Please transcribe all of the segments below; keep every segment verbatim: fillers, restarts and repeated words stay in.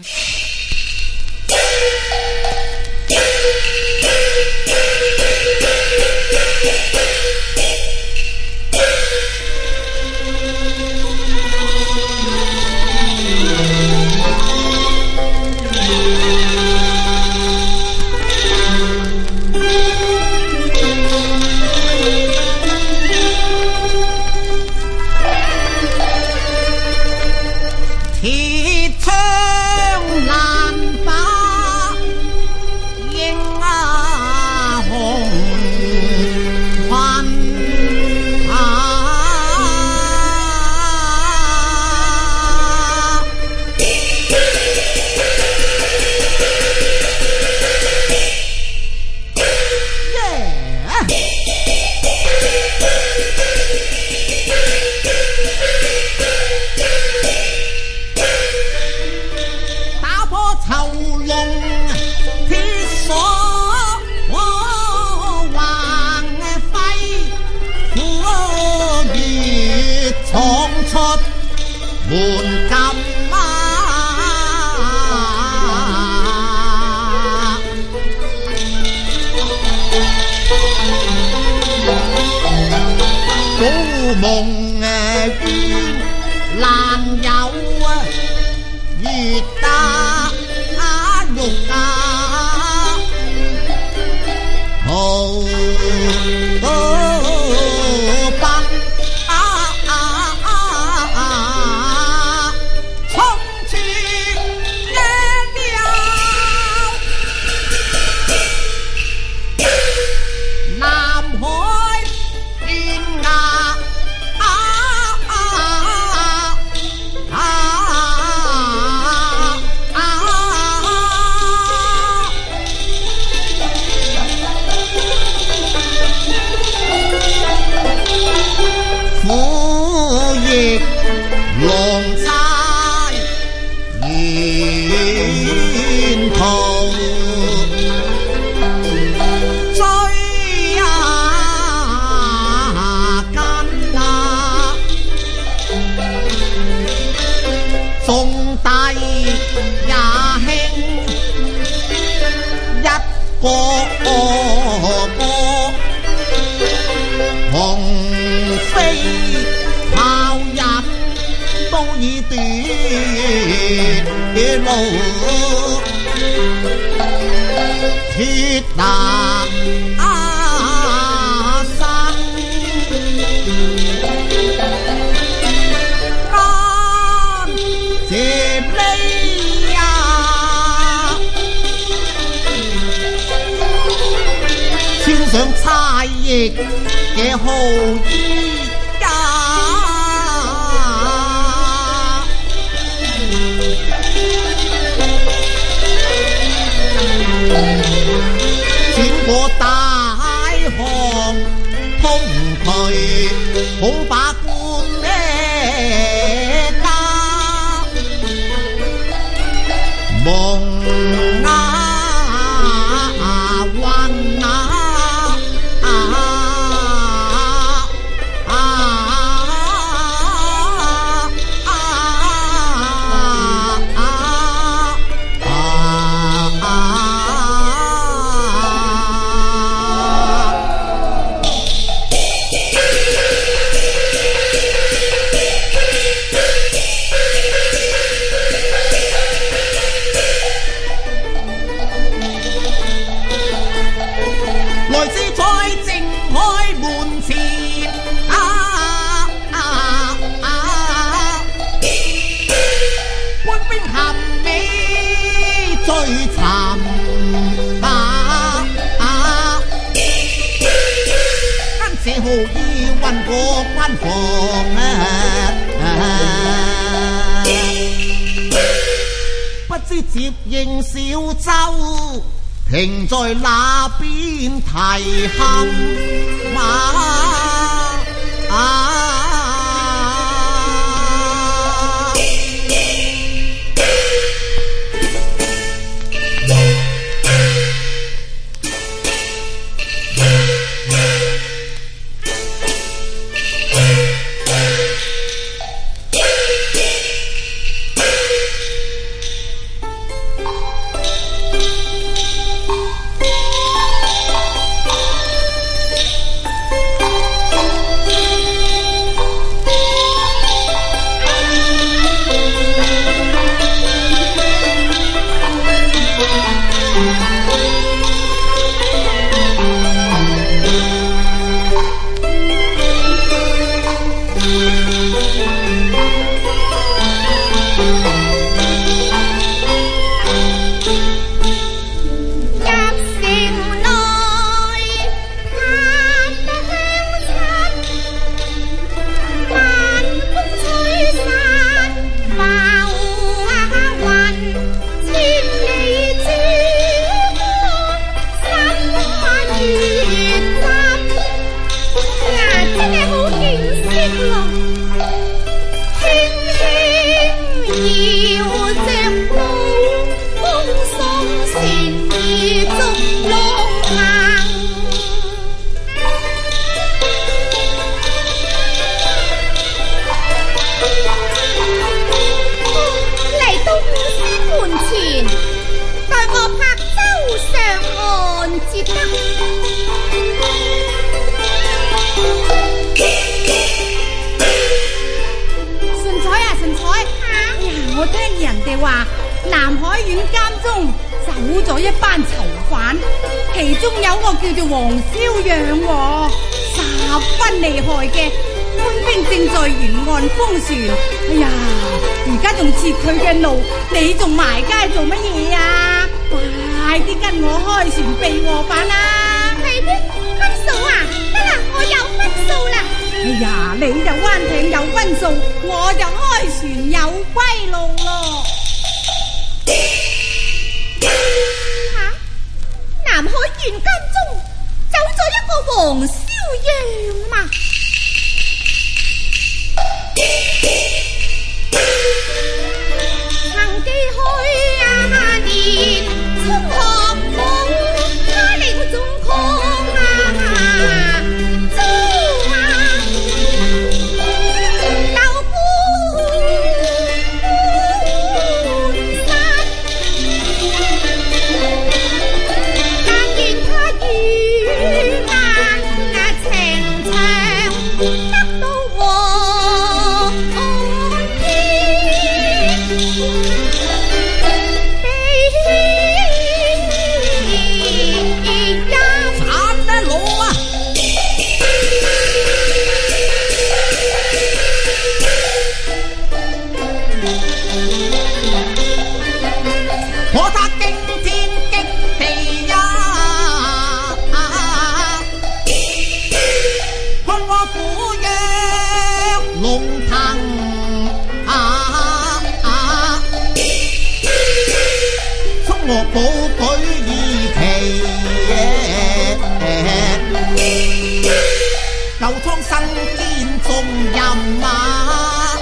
接應小舟，停在那邊提冚馬啊！ 前，待我拍舟上岸至得。順彩啊，順彩！啊、哎呀，我聽人哋話，南海縣監中走咗一班囚犯，其中有個叫做黃蕭養喎，十分厲害嘅。官兵正在沿岸封船，哎呀，而家仲截佢嘅路，你仲埋街做乜嘢啊？快啲跟我開船避禍版啦！係咩？分數啊？得啦，我有分數啦！哎呀，你就灣艇有分數，我就開船有歸路咯。吓、啊，南海縣監中走咗一個黃蕭養嘛？曾記去啊年中學武，他領眾抗啊租啊鬥官山，但見他遇難啊情長得到和我寶舉義旗，舊倉身兼重任啊！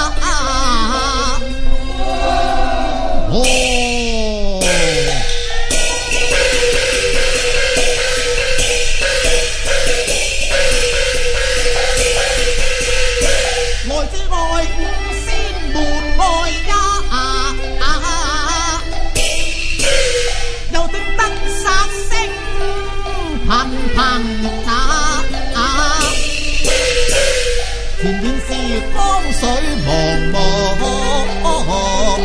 哦，來之外五仙門外呀！頻頻打，前面是江水茫茫，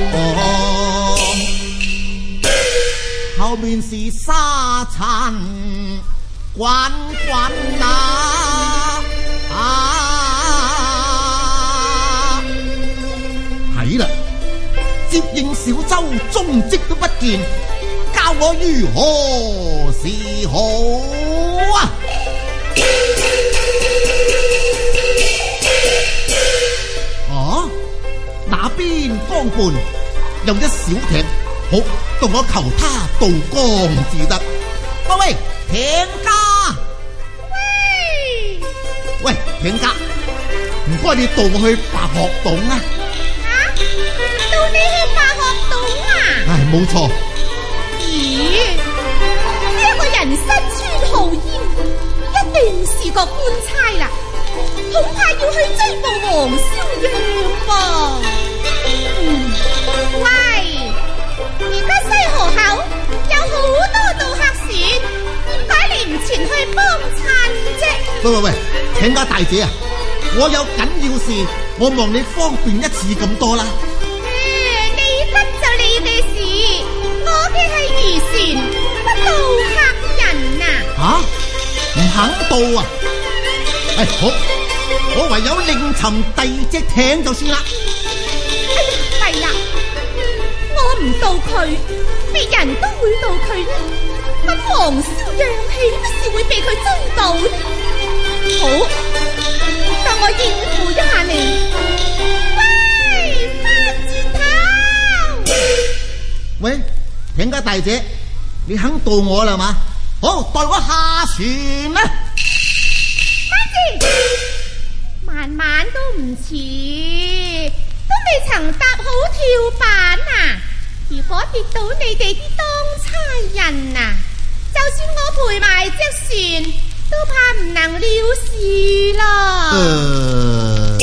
後面是沙塵滾滾啊！係啦，接應小舟蹤跡都不見，教我如何是好啊！啊，那邊江畔有一小艇，好到我求他渡江至得。喂喂，艇家！喂喂，艇家，唔該你渡我去白鶴洞啊！啊，渡你去白鶴洞啊？唉，冇錯。咦，呢一個人身穿浩衣，一定是個官差啦，恐怕要去追捕黃蕭養噃。嗯，喂，而家西河口有好多渡客船，點解你唔前去幫襯啫？喂喂喂，請家大姐啊，我有緊要事，我望你方便一次咁多啦。誒，你得就你嘅事。我嘅係漁船，不渡客人啊！吓，唔肯渡啊？哎，好，我唯有另尋第二隻艇就算啦。哎呀，弊啦！我唔渡佢，別人都會渡佢呢。咁黃蕭養豈不是會被佢追到呢？好，當我應付一下你。喂，翻轉頭！喂。艇家大姐，你肯渡我啦嘛？好，代我下船啦！咪住，慢慢都唔似，都未曾搭好跳板啊！如果跌到你哋啲當差人啊，就算我賠埋隻船，都怕唔能了事啦。呃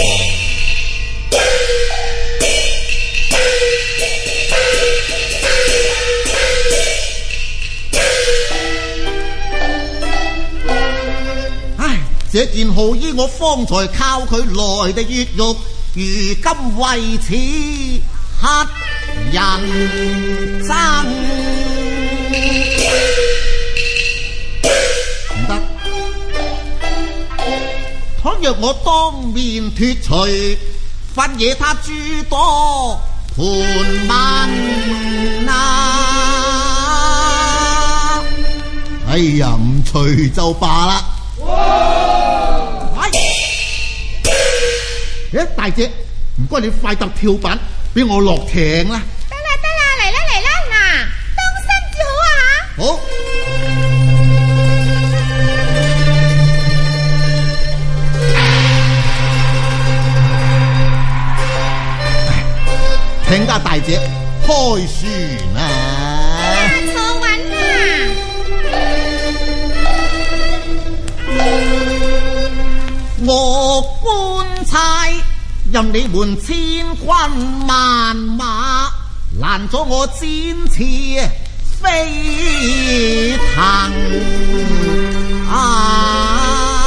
這件好衣我方才靠佢來的越獄，如今為此乞人憎。唔得，倘若我當面脱除，罰惹他諸多盤問啊！哎呀，唔除就罷啦。哎，大姐，唔該你快搭跳板，俾我落艇啦！ 得啦得啦，嚟啦嚟啦，嗱，當心至好啊吓！ 好。請家大姐開船啊！ 坐穩啊！ 我官差任你們千軍萬馬，攔咗我展翅飛騰啊！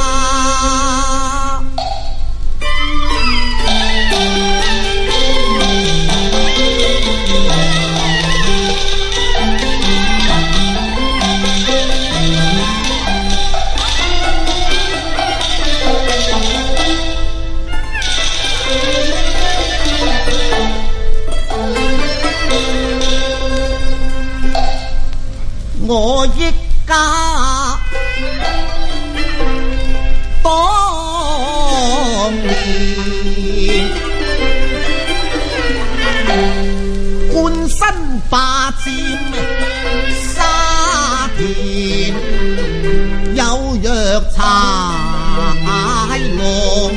我益家當年官身霸佔沙田，有藥柴龍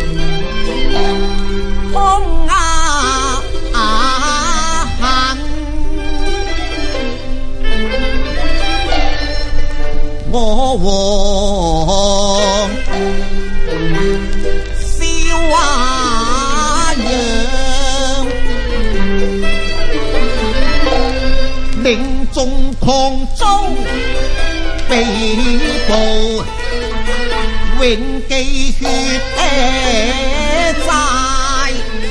空啊恨，我王燒啊樣，領眾狂遭被捕，永記血債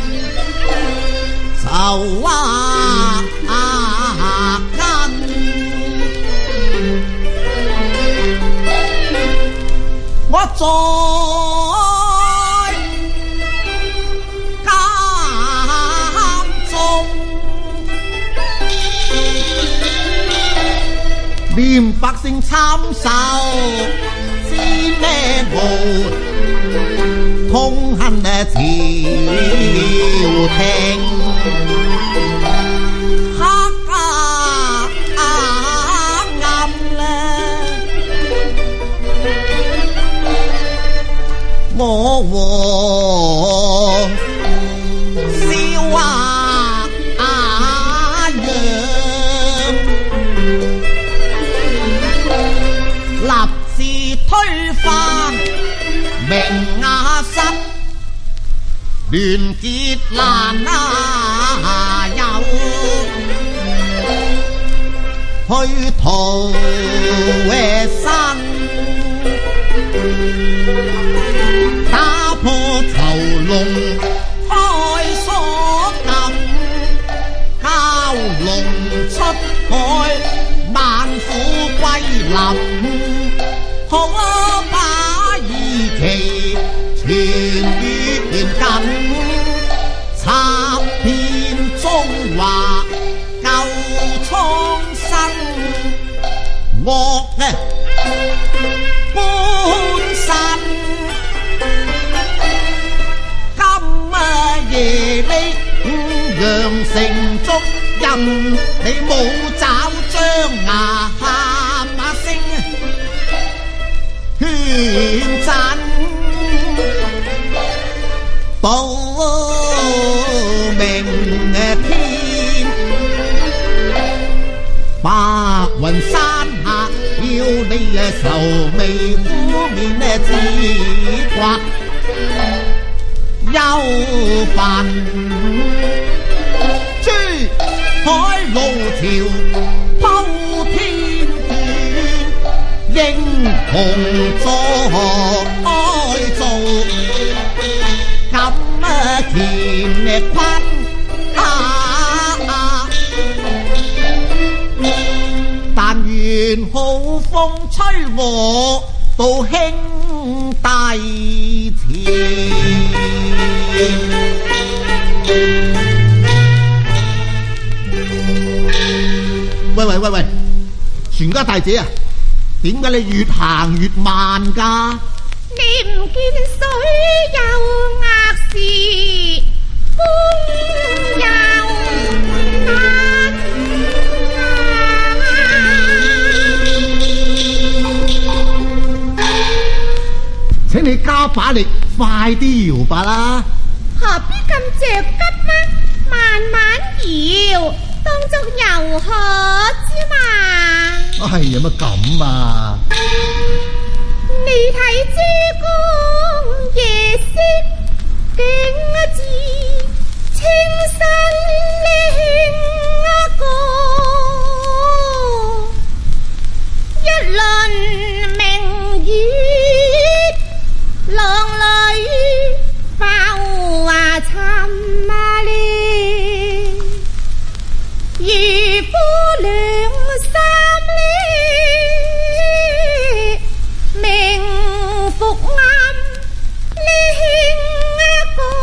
仇啊根。我在監中念百姓參受知咩無，痛恨朝廷黑啊暗咧，我王燒啊樣，立志推翻明亞室，亂結難啊有，去逃身，打破囚籠開鎖禁，交龍出海萬虎歸林，可把義旗傳於近，插遍中華救蒼生，惡啊本身。夜里五羊城捉人，你冇爪張牙喊啊聲勸陣，保明天，白雲山下要你啊愁眉苦面啊自刮憂煩，珠海路潮鋪天斷，英雄坐咁啊乾坤啊！但願好風吹我到兄弟前。喂喂喂喂，船家大姐啊，點解你越行越慢㗎？ 你唔見水有壓時，風又難啊！ 請你加把力，快啲搖吧啦！ 何必咁着急嗎？慢慢搖，當作遊河之嘛。 哎呀，乜咁啊？ 你睇珠江夜色景致，青山靚個，一輪明月，浪裏浮華沉啊咧，漁夫兩三咧，名服啱呢興個。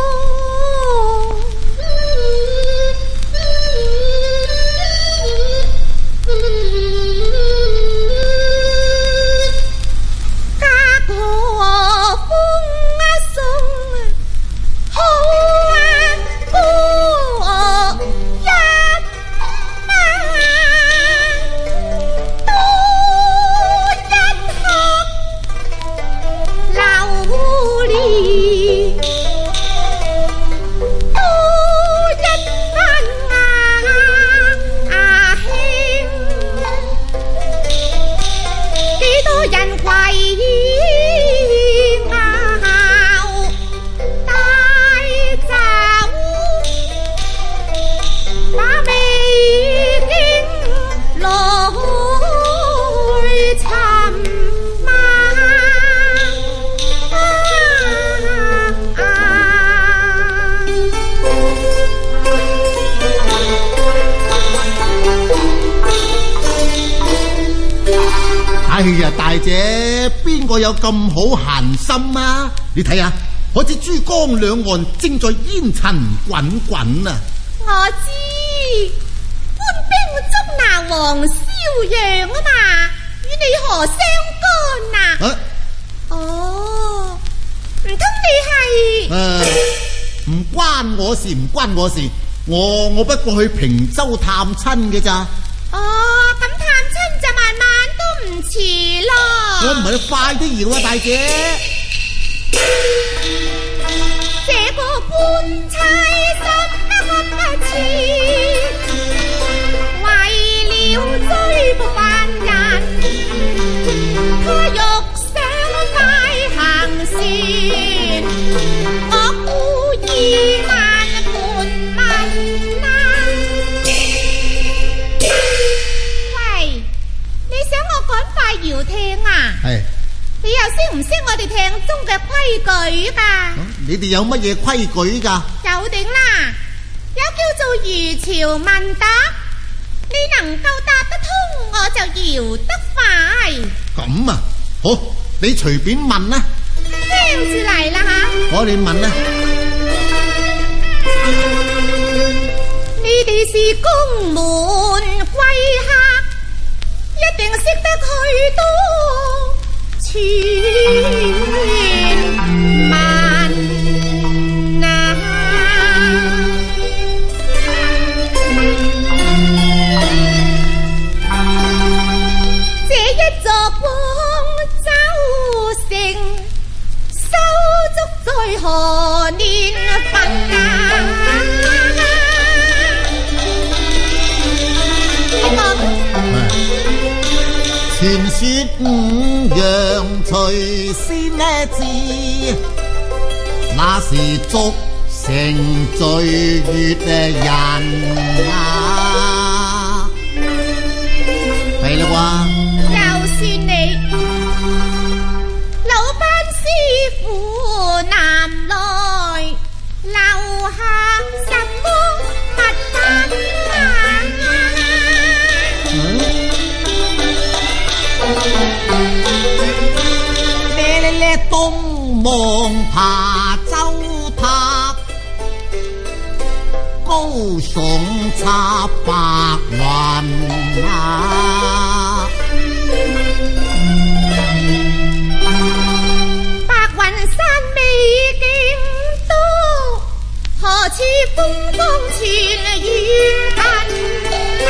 哎呀，大姐，邊個有咁好閒心啊？你睇下，好似珠江兩岸正在煙塵滾滾啊！ 我知，官兵捉拿黃蕭陽啊嘛，與你何相干啊？ 啊哦，唔通你係？ 誒、啊，唔關我事，唔關我事，我我不過去平洲探親嘅咋。 哦，咁探親就慢慢都唔遲咯。 我唔係你快啲搖啊，大姐。 這個官差心不切，為了追捕犯人，他欲想快行船，我故意慢盤問啊。喂，你想我趕快搖艇啊？ 係。 你又識唔識我哋艇中嘅規矩噶？ 你哋有乜嘢規矩噶？ 有定啦，有叫做漁樵問答，你能夠答得通，我就搖得快。 咁啊，好，你隨便問啦。 聽住嚟啦吓， 我你問啦。 你哋是公門貴客，一定識得許多傳聞啊！這一座廣州城，收足在何年份啊？ 傳說五羊隨先呢至，那時逐城聚月人啊，係啦啩？ 就算你老班師傅望爬周塔，高耸插白雲啊！ 白雲山美景多，何似風光前遠近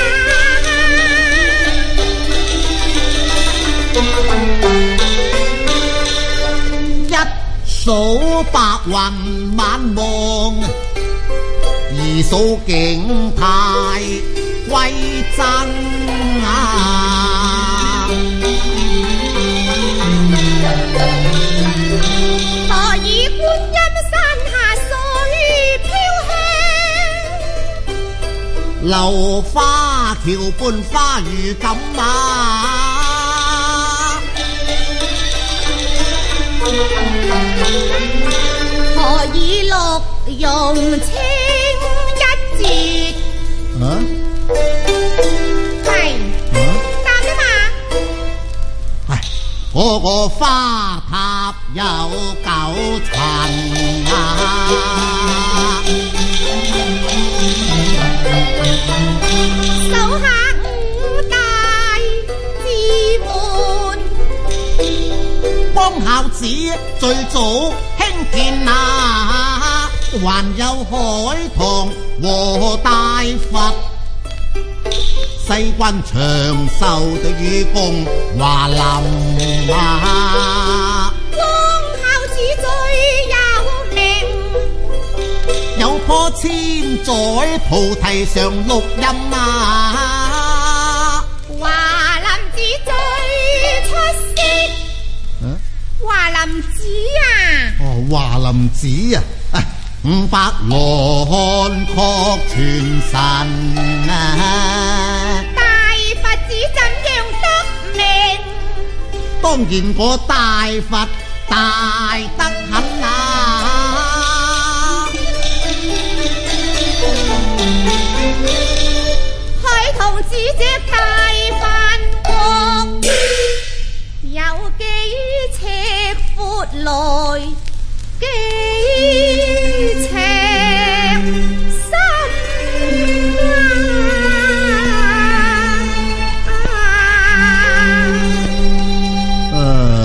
啊！ 一數白雲晚望，二數景態歸真啊！ 何以觀音山下水飄香， 流花橋畔花如錦啊！ 何以綠容青一截？ 啊？ 係答啊嘛！ 唉，嗰個花塔有九層啊！ 手下五大志門， 幫孝子最早興建啊，還有海棠和大佛，西關長壽的愚公華林啊！ 光孝子最有名， 有棵千載菩提上綠蔭啊！ 華林寺最出色， 啊華林寺啊！ 哦，華林寺啊！五百羅漢確傳神啊！ 大佛寺怎樣得名？ 當然個大佛大得很啊！ 海棠寺隻大梵國，有幾尺闊來幾尺深啊！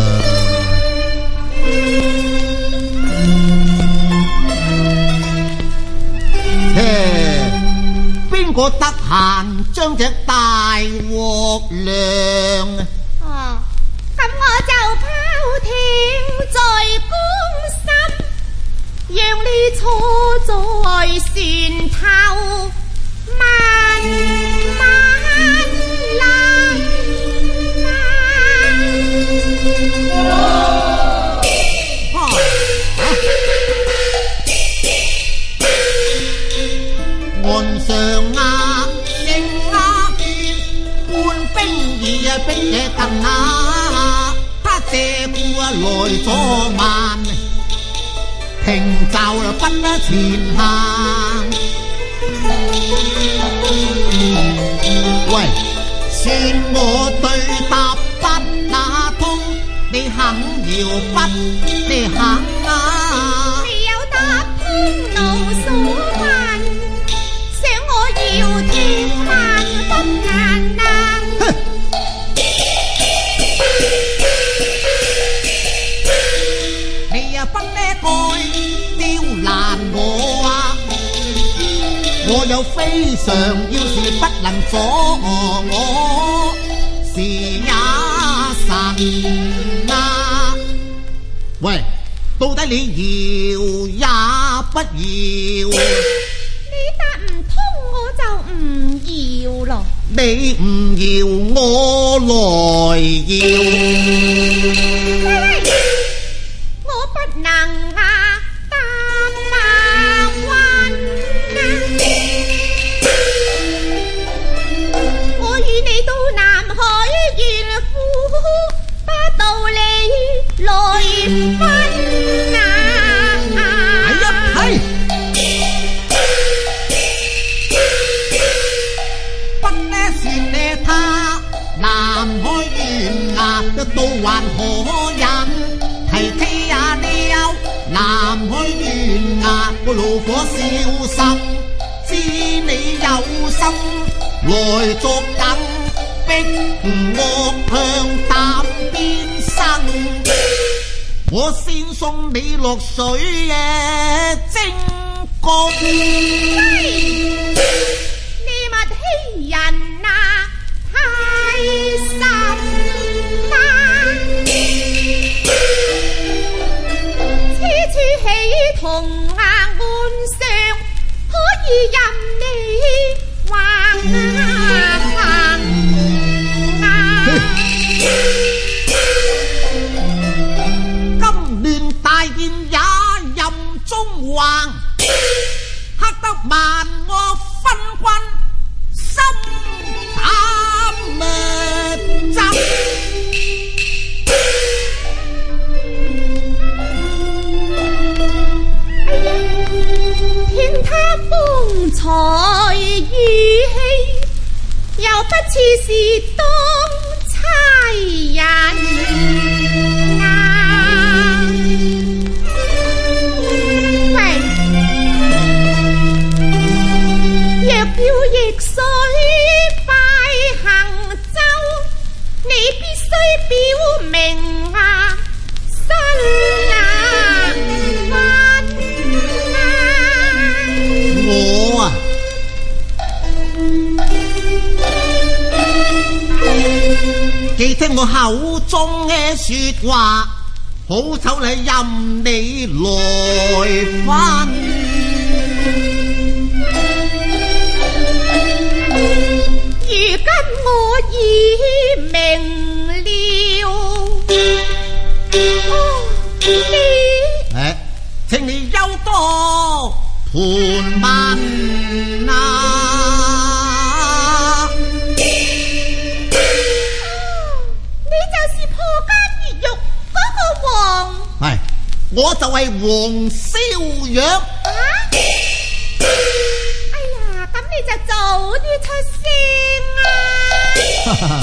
邊個得閒將隻大鑊亮？ 哦，咁我就拋艇在江心，讓你坐在船頭慢慢諗岸上啊，正啊見官兵已啊逼野近啊，他借故啊來咗慢，停就啊不得前行。喂，算我對答不打通，你肯搖筆，你肯啊？ 未有答通無所問，想我要聽慢不難能。 哼！你啊不呢蓋刁難我啊！我有非常要事不能阻我，是也神啊！喂，到底你要也不要？ 你答唔通我就唔要咯。 你唔要我來要。 喂喂，我不能啊答馬運啊！我與你到南海遠赴，不道理來分啊！ 係啊係。不呢算呢他，南海懸崖都還可忍，提起也了南海懸崖個爐火燒心，知你有心來作梗，逼我向膽邊生。我先送你落水嘅蒸焗。 你咪欺人啊！太心啦！此處起同啊岸上，可以任你橫啊橫啊！ 今年大宴也任中橫，黑得萬我分君心膽咩針。 聽他風采語氣，又不似是當差人啊！喂，若要逆水快行舟，你必須表明啊身啊份啊！ 我啊，既聽我口中嘅說話，好醜嚟任你來分。 如今我已明了，哦，你誒，請你休多盤問啊！ 你就是破奸越獄嗰個王？ 係，我就係黃蕭若。 啊！哎呀，咁你就早啲出聲啊！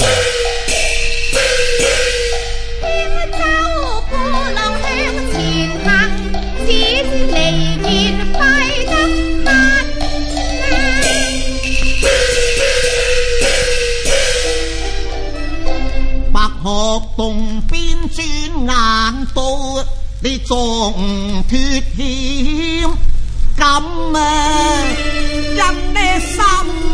輕舟過浪向前行，只知離言快得很啊！ 白鶴洞邊轉眼到，你仲脫險咁啊！因呢心